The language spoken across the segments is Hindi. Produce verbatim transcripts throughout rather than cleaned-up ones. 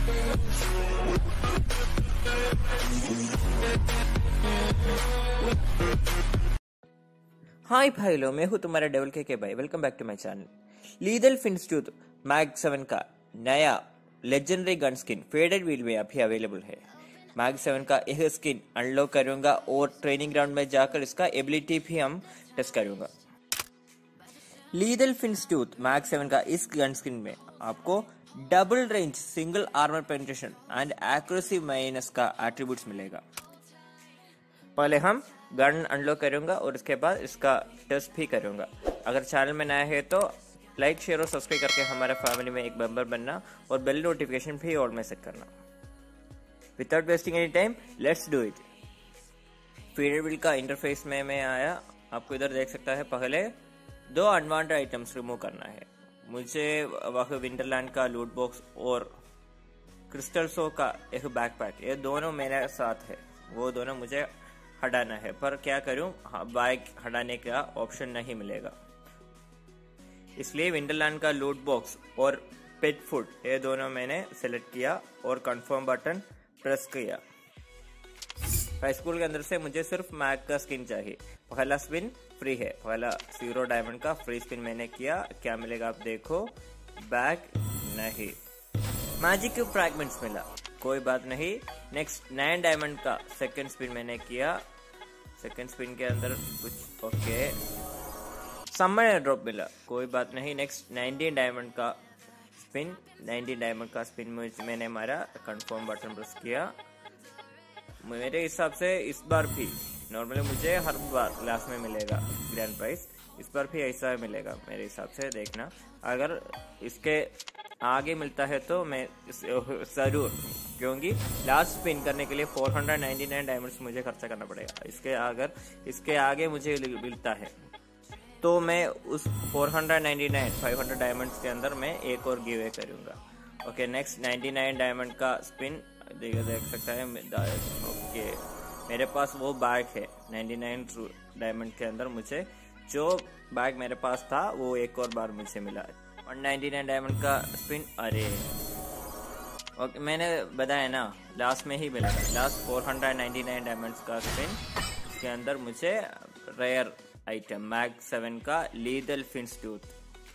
हाय भाई लो, मैं हूँ तुम्हारा डेवल के के भाई। Welcome back to my channel. लीदल फिन्स्टूथ मैग सेवन का नया legendary gun skin faded wheel में अभी अवेलेबल है। मैग सेवन का यह स्किन अनलॉक करूंगा और ट्रेनिंग ग्राउंड में जाकर इसका एबिलिटी भी हम टेस्ट करूंगा। लीदल फिन्स्टूथ मैग सेवन का इस गन स्किन में आपको double range single armour penetration and accuracy minus का एट्रीब्यूट्स मिलेगा। पहले हम गन अनलॉक करूंगा और उसके बाद इसका टेस्ट भी करूंगा। अगर चैनल में नया है तो लाइक शेयर और सब्सक्राइब करके हमारे फैमिली में एक मेंबर बनना और बेल नोटिफिकेशन भी ऑल में सेट करना। Without wasting any time let's do it. Faded wheel का इंटरफेस में मैं आया। आपको इधर देख सकता है, पहले दो अनवांटेड आइटम्स रिमूव करना है मुझे। वह विंटरलैंड का लूट बॉक्स और क्रिस्टल्सो का एक बैकपैक, ये दोनों मेरे साथ है, वो दोनों मुझे हटाना है। पर क्या करूं, बाइक हटाने का ऑप्शन नहीं मिलेगा, इसलिए विंटरलैंड का लूट बॉक्स और पेट फूड ये दोनों मैंने सेलेक्ट किया और कंफर्म बटन प्रेस किया। हाई स्कूल के अंदर से मुझे सिर्फ मैग का स्किन चाहिए। पहला स्पिन फ्री है, पहला जीरो डायमंड का फ्री स्पिन मैंने किया। क्या मिलेगा आप देखो, बैग नहीं, मैजिक फ्रैगमेंट्स मिला, कोई बात नहीं। नेक्स्ट नाइन डायमंड का सेकंड स्पिन मैंने किया। सेकंड स्पिन के अंदर कुछ ओके, समर ड्रॉप मिला, कोई बात नहीं। नेक्स्ट नाइनटीन डायमंड का स्पिन, नाइनटीन डायमंड का स्पिन मैंने मारा, कंफर्म बटन प्रेस किया। मेरे हिसाब से इस बार भी नॉर्मली मुझे हर बार लास्ट में मिलेगा ग्रैंड प्राइज, इस बार भी ऐसा मिलेगा मेरे हिसाब से। देखना, अगर इसके आगे मिलता है तो मैं जरूर, क्योंकि लास्ट स्पिन करने के लिए four hundred ninety nine diamonds मुझे खर्चा करना पड़ेगा। इसके अगर इसके आगे मुझे मिलता है तो मैं उस four hundred ninety nine five hundred diamonds के अंदर मैं एक और गिव अवे करूंगा। Okay, next ninety nine diamond का स्पिन देख देख सकता है। ओके, मेरे पास वो बैग है नाइन्टी नाइन डायमंड के अंदर, मुझे जो बैग मेरे पास था वो एक और बार मुझे मिला। वन नाइन्टी नाइन डायमंड का स्पिन, अरे ओके, मैंने बताया ना लास्ट में ही मिला था। Last four hundred ninety nine diamonds का स्पिन, इसके अंदर मुझे रेयर आइटम मैग सेवन का लीदल फिन्स्टूथ।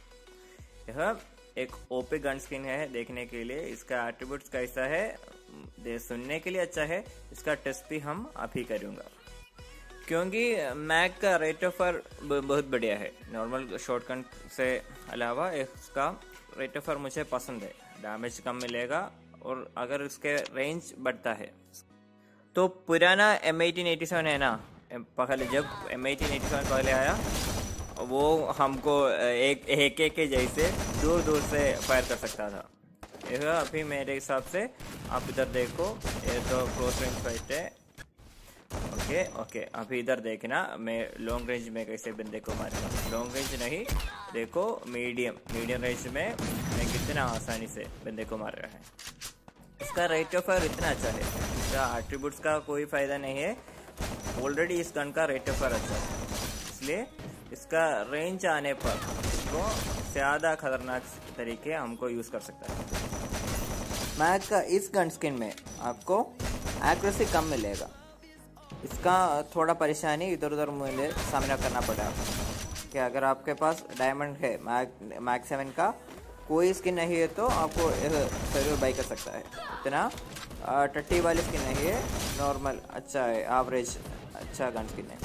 यह एक ओपी गन स्किन है देखने के लिए। इसका एट्रीब्यूट्स कैसा है दे सुनने के लिए अच्छा है। इसका टेस्ट भी हम अभी करूंगा, क्योंकि मैग का रेट ऑफ फायर बहुत बढ़िया है। नॉर्मल शॉटगन से अलावा इसका रेट ऑफ फायर मुझे पसंद है। डैमेज कम मिलेगा और अगर इसके रेंज बढ़ता है तो पुराना एम एटीन एटी सेवन है ना, पहले जब एम एटीन एटी सेवन पहले आया वो हमको एक एक एक के जैसे दूर दूर से फायर कर सकता था। यह अभी मेरे हिसाब से आप इधर देखो, ये तो क्लोज रेंज फाइट है। ओके ओके, अभी इधर देखना मैं लॉन्ग रेंज में कैसे बंदे को मारूंगा। लॉन्ग रेंज नहीं, देखो मीडियम मीडियम रेंज में मैं कितना आसानी से बंदे को मार रहा है। इसका रेट ऑफ फायर इतना अच्छा है, इसका एट्रीब्यूट्स का कोई फायदा नहीं है। ऑलरेडी इस गन का रेट ऑफ फायर अच्छा है, इसलिए इसका रेंज आने पर इसको ज्यादा खतरनाक तरीके हमको यूज कर सकता है। मैग का इस गन स्किन में आपको एक्यूरेसी कम मिलेगा, इसका थोड़ा परेशानी इधर उधर मुझे सामना करना पड़ा कि अगर आपके पास डायमंड है मैग मैग सेवन का कोई स्किन नहीं है तो आपको जरूर बाई कर सकता है। इतना टट्टी वाली स्किन नहीं है, नॉर्मल अच्छा है, एवरेज अच्छा गन स्किन है।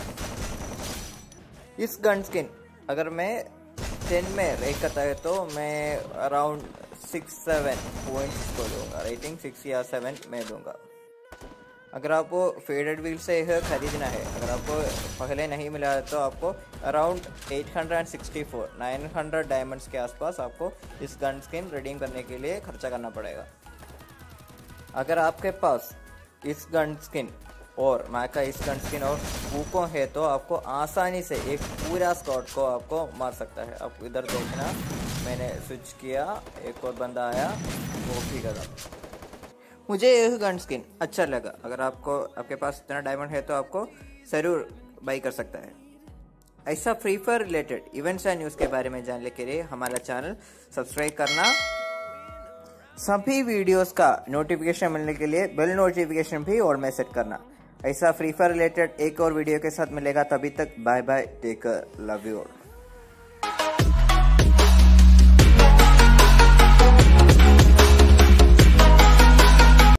इस गन स्किन अगर मैं टेन में रेट करता है तो मैं अराउंड सिक्स सेवन पॉइंट्स को दूंगा, रेटिंग सिक्स या सेवन में दूंगा। अगर आपको फेडेड व्हील से यह खरीदना है, अगर आपको पहले नहीं मिला है तो आपको around eight hundred sixty four nine hundred diamonds के आसपास आपको इस गन स्किन रिडीम करने के लिए खर्चा करना पड़ेगा। अगर आपके पास इस गन स्किन और मैग का इस गन स्किन और वूको है तो आपको आसानी से एक पूरा स्क्वाड को आपको मार सकता है। आप इधर देखना, मैंने स्विच किया, एक और बंदा आया, वो भी करा। मुझे यह गन स्किन अच्छा लगा। अगर आपको आपके पास इतना डायमंड है तो आपको जरूर बाई कर सकता है। ऐसा Free Fire related events and news के बारे में जानने के लिए हमारा चैनल सब्सक्राइब करना सभी वीडियोस का नोटिफिकेशन मिलने के लिए बेल नोटिफिकेशन भी और में सेट करना। ऐसा फ्री फायर रिलेटेड एक और वीडियो के साथ मिलेगा, तभी तक bye bye, take care, love you all.